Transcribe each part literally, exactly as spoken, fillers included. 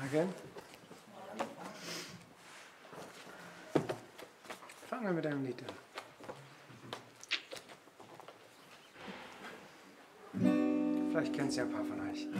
Morgen. Fangen wir mit einem Lied an. Vielleicht kennen Sie ein paar von euch.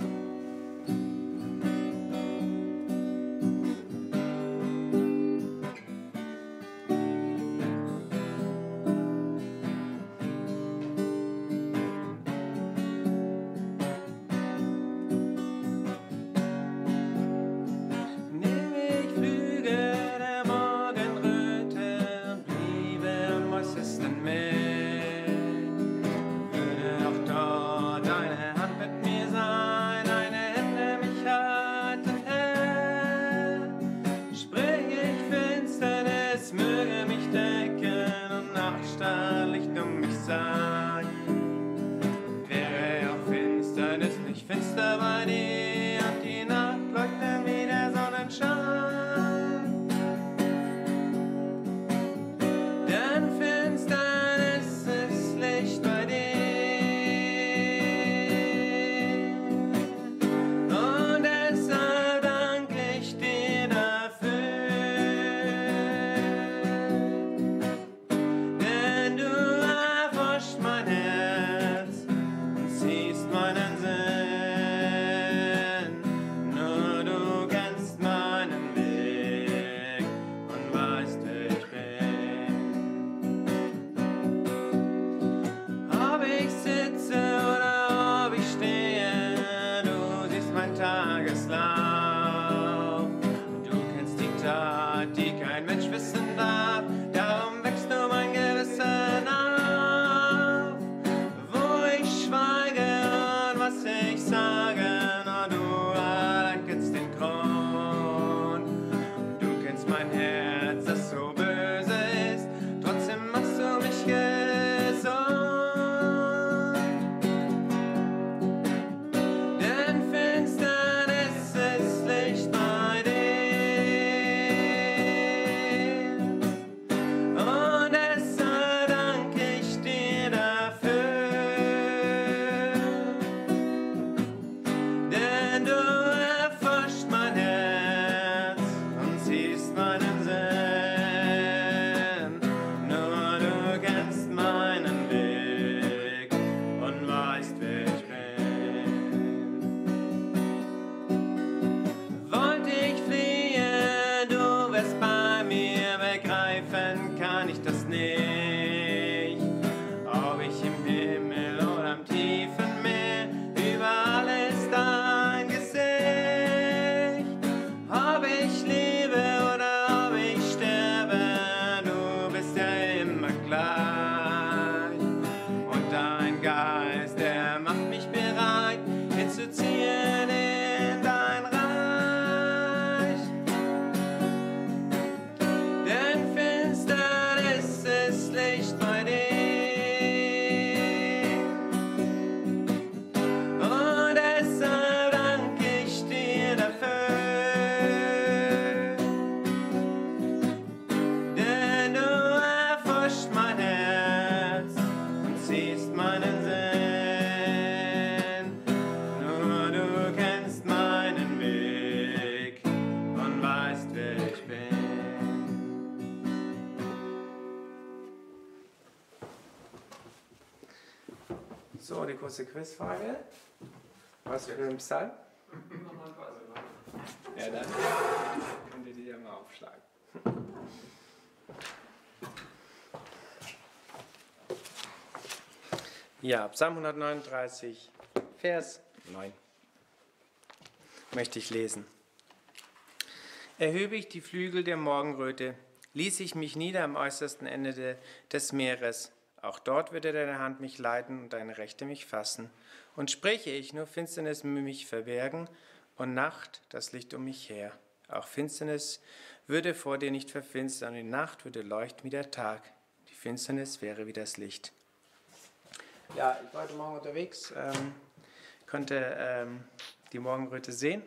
So, die kurze Quizfrage. Was für ein Psalm? Ja, dann könnt ihr die ja mal aufschlagen. Ja, Psalm hundertneununddreißig, Vers neun. Möchte ich lesen. Erhöbe ich die Flügel der Morgenröte, ließ ich mich nieder am äußersten Ende de, des Meeres. Auch dort würde deine Hand mich leiten und deine Rechte mich fassen. Und spräche ich, nur Finsternis mich verbergen und Nacht das Licht um mich her. Auch Finsternis würde vor dir nicht verfinstern und die Nacht würde leuchten wie der Tag. Die Finsternis wäre wie das Licht. Ja, ich war heute Morgen unterwegs, ähm, konnte ähm, die Morgenröte sehen.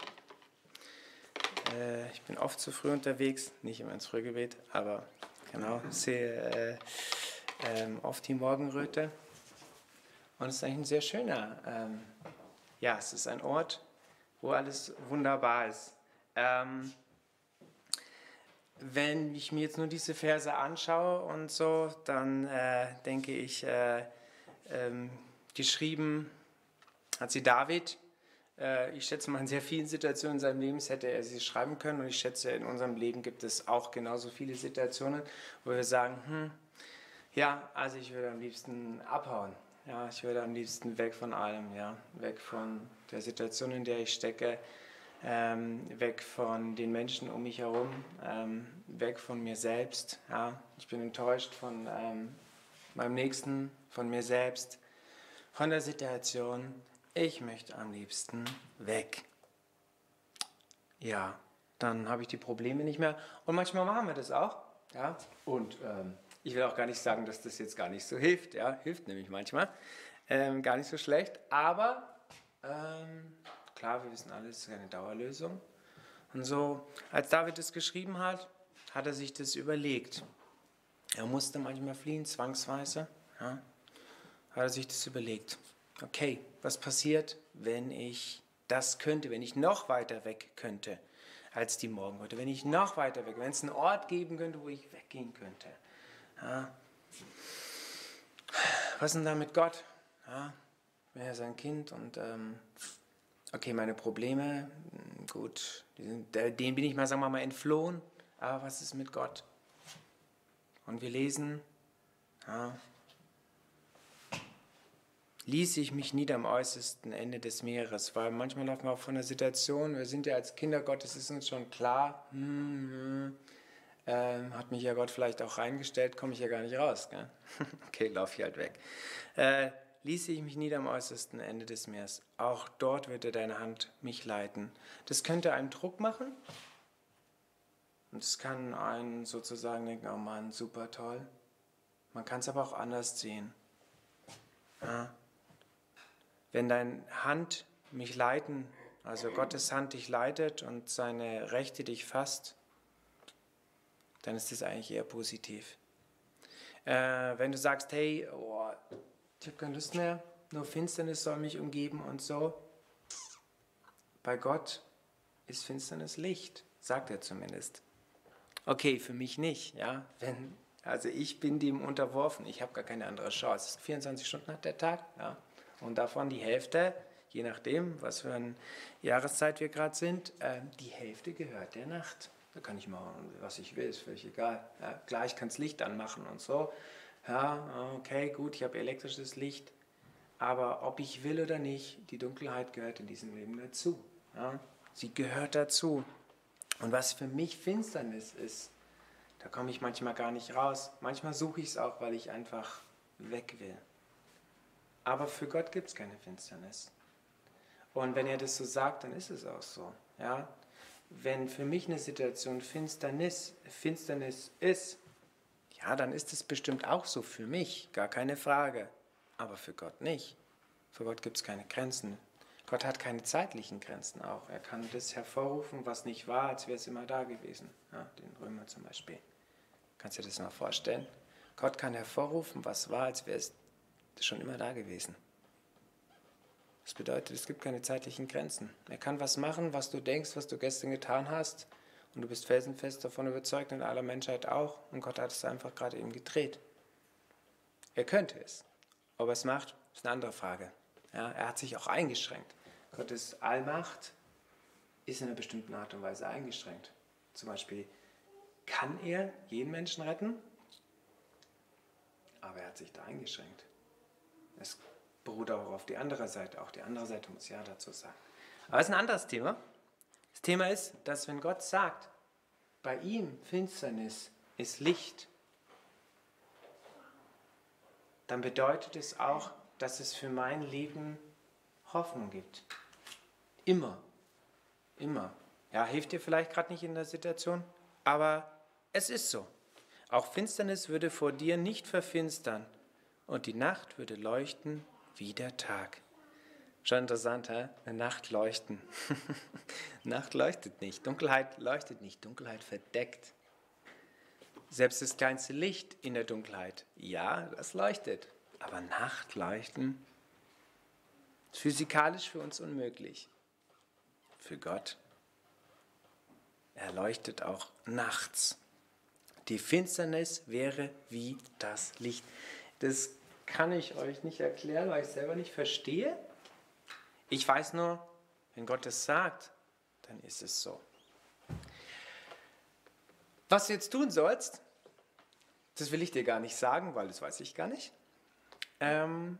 Äh, ich bin oft zu früh unterwegs, nicht immer ins Frühgebet, aber genau, sehe äh, ähm, oft die Morgenröte. Und es ist eigentlich ein sehr schöner, ähm, ja, es ist ein Ort, wo alles wunderbar ist. Ähm, wenn ich mir jetzt nur diese Verse anschaue und so, dann äh, denke ich, äh, ähm, geschrieben hat sie David. Äh, ich schätze mal, in sehr vielen Situationen in seinem Leben hätte er sie schreiben können. Und ich schätze, in unserem Leben gibt es auch genauso viele Situationen, wo wir sagen, hm, ja, also ich würde am liebsten abhauen. Ja, ich würde am liebsten weg von allem, ja, weg von der Situation, in der ich stecke, ähm, weg von den Menschen um mich herum, ähm, weg von mir selbst. Ja, ich bin enttäuscht von ähm, meinem Nächsten, von mir selbst, von der Situation. Ich möchte am liebsten weg. Ja, dann habe ich die Probleme nicht mehr. Und manchmal machen wir das auch. Ja, und ähm, ich will auch gar nicht sagen, dass das jetzt gar nicht so hilft. Ja, hilft nämlich manchmal. Ähm, gar nicht so schlecht. Aber ähm, klar, wir wissen alles, es ist keine Dauerlösung. Und so, als David es geschrieben hat, hat er sich das überlegt. Er musste manchmal fliehen, zwangsweise. Ja, hat er sich das überlegt. Okay, was passiert, wenn ich das könnte, wenn ich noch weiter weg könnte als die Morgenröte, wenn ich noch weiter weg, wenn es einen Ort geben könnte, wo ich weggehen könnte. Ja. Was ist denn da mit Gott? Ja, wäre sein Kind und ähm, okay, meine Probleme, gut, sind, denen bin ich mal, sagen wir mal, entflohen, aber was ist mit Gott? Und wir lesen, ja, ließ ich mich nieder am äußersten Ende des Meeres, weil manchmal laufen wir auch von der Situation, wir sind ja als Kinder Gottes, ist uns schon klar, hm, hm, ähm, hat mich ja Gott vielleicht auch reingestellt, komme ich ja gar nicht raus. Gell? Okay, lauf ich halt weg. Äh, ließ ich mich nieder am äußersten Ende des Meeres, auch dort würde deine Hand mich leiten. Das könnte einen Druck machen und es kann einen sozusagen denken, oh Mann, super toll. Man kann es aber auch anders sehen. Ja. Wenn deine Hand mich leiten, also Gottes Hand dich leitet und seine Rechte dich fasst, dann ist das eigentlich eher positiv. Äh, wenn du sagst, hey, oh, ich habe keine Lust mehr, nur Finsternis soll mich umgeben und so, bei Gott ist Finsternis Licht, sagt er zumindest. Okay, für mich nicht, ja, wenn, also ich bin dem unterworfen, ich habe gar keine andere Chance. vierundzwanzig Stunden hat der Tag, ja. Und davon die Hälfte, je nachdem, was für eine Jahreszeit wir gerade sind, äh, die Hälfte gehört der Nacht. Da kann ich machen, was ich will, ist völlig egal. Ja, klar, ich kann das Licht anmachen und so. Ja, okay, gut, ich habe elektrisches Licht. Aber ob ich will oder nicht, die Dunkelheit gehört in diesem Leben dazu. Ja, sie gehört dazu. Und was für mich Finsternis ist, da komme ich manchmal gar nicht raus. Manchmal suche ich es auch, weil ich einfach weg will. Aber für Gott gibt es keine Finsternis. Und wenn er das so sagt, dann ist es auch so. Ja? Wenn für mich eine Situation Finsternis, Finsternis ist, ja, dann ist es bestimmt auch so für mich, gar keine Frage. Aber für Gott nicht. Für Gott gibt es keine Grenzen. Gott hat keine zeitlichen Grenzen auch. Er kann das hervorrufen, was nicht war, als wäre es immer da gewesen. Ja, den Römer zum Beispiel. Kannst du dir das mal vorstellen? Gott kann hervorrufen, was war, als wäre es schon immer da gewesen. Das bedeutet, es gibt keine zeitlichen Grenzen. Er kann was machen, was du denkst, was du gestern getan hast. Und du bist felsenfest davon überzeugt, in aller Menschheit auch. Und Gott hat es einfach gerade eben gedreht. Er könnte es. Ob er es macht, ist eine andere Frage. Ja, er hat sich auch eingeschränkt. Gottes Allmacht ist in einer bestimmten Art und Weise eingeschränkt. Zum Beispiel kann er jeden Menschen retten, aber er hat sich da eingeschränkt. Es beruht auch auf die andere Seite. Auch die andere Seite muss ja dazu sagen. Aber es ist ein anderes Thema. Das Thema ist, dass wenn Gott sagt, bei ihm Finsternis ist Licht, dann bedeutet es auch, dass es für mein Leben Hoffnung gibt. Immer. Immer. Ja, hilft dir vielleicht gerade nicht in der Situation, aber es ist so. Auch Finsternis würde vor dir nicht verfinstern und die Nacht würde leuchten wie der Tag. Schon interessant, hä? Eine Nacht leuchten. Nacht leuchtet nicht, Dunkelheit leuchtet nicht, Dunkelheit verdeckt. Selbst das kleinste Licht in der Dunkelheit, ja, das leuchtet. Aber Nacht leuchten ist physikalisch für uns unmöglich. Für Gott er leuchtet auch nachts. Die Finsternis wäre wie das Licht. Das kann ich euch nicht erklären, weil ich es selber nicht verstehe. Ich weiß nur, wenn Gott es sagt, dann ist es so. Was du jetzt tun sollst, das will ich dir gar nicht sagen, weil das weiß ich gar nicht. Ähm,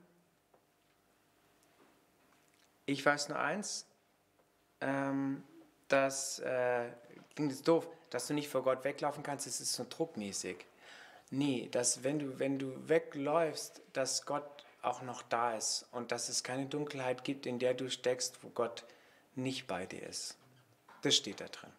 ich weiß nur eins, ähm, dass, äh, klingt jetzt doof, dass du nicht vor Gott weglaufen kannst, das ist so druckmäßig. Nee, dass wenn du, wenn du wegläufst, dass Gott auch noch da ist und dass es keine Dunkelheit gibt, in der du steckst, wo Gott nicht bei dir ist. Das steht da drin.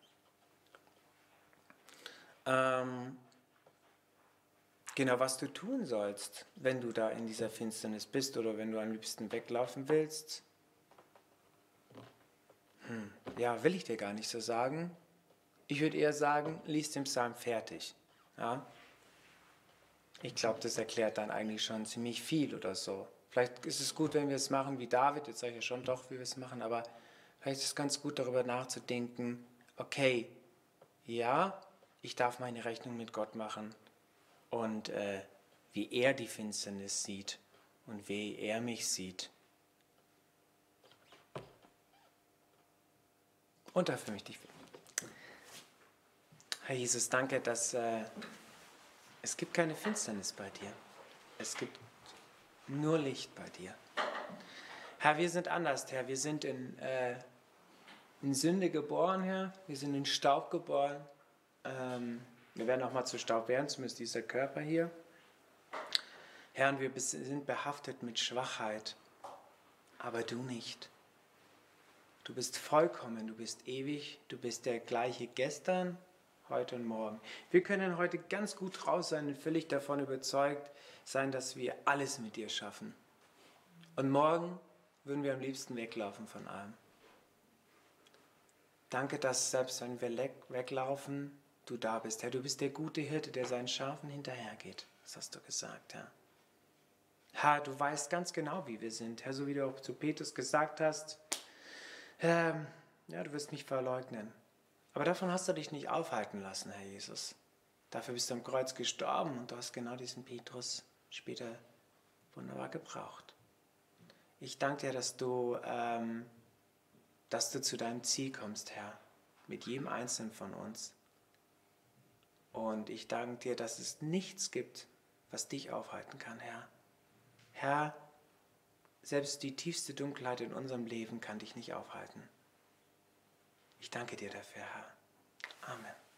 Ähm, genau, was du tun sollst, wenn du da in dieser Finsternis bist oder wenn du am liebsten weglaufen willst, hm, ja, will ich dir gar nicht so sagen. Ich würde eher sagen, lies den Psalm fertig. Ja? Ich glaube, das erklärt dann eigentlich schon ziemlich viel oder so. Vielleicht ist es gut, wenn wir es machen wie David, jetzt sage ich ja schon doch, wie wir es machen, aber vielleicht ist es ganz gut, darüber nachzudenken, okay, ja, ich darf meine Rechnung mit Gott machen und äh, wie er die Finsternis sieht und wie er mich sieht. Und dafür möchte ich beten. Herr Jesus, danke, dass äh, es gibt keine Finsternis bei dir. Es gibt nur Licht bei dir. Herr, wir sind anders, Herr. Wir sind in, äh, in Sünde geboren, Herr. Wir sind in Staub geboren. Ähm, wir werden auch mal zu Staub werden, zumindest dieser Körper hier. Herr, und wir sind behaftet mit Schwachheit. Aber du nicht. Du bist vollkommen, du bist ewig, du bist der gleiche gestern, heute und morgen. Wir können heute ganz gut raus sein und völlig davon überzeugt sein, dass wir alles mit dir schaffen. Und morgen würden wir am liebsten weglaufen von allem. Danke, dass selbst wenn wir weglaufen, du da bist. Herr, du bist der gute Hirte, der seinen Schafen hinterhergeht. Das hast du gesagt, Herr. Herr, du weißt ganz genau, wie wir sind. Herr, so wie du auch zu Petrus gesagt hast, ähm, ja, du wirst mich verleugnen. Aber davon hast du dich nicht aufhalten lassen, Herr Jesus. Dafür bist du am Kreuz gestorben und du hast genau diesen Petrus später wunderbar gebraucht. Ich danke dir, dass du, ähm, dass du zu deinem Ziel kommst, Herr, mit jedem Einzelnen von uns. Und ich danke dir, dass es nichts gibt, was dich aufhalten kann, Herr. Herr, selbst die tiefste Dunkelheit in unserem Leben kann dich nicht aufhalten. Ich danke dir dafür, Herr. Amen.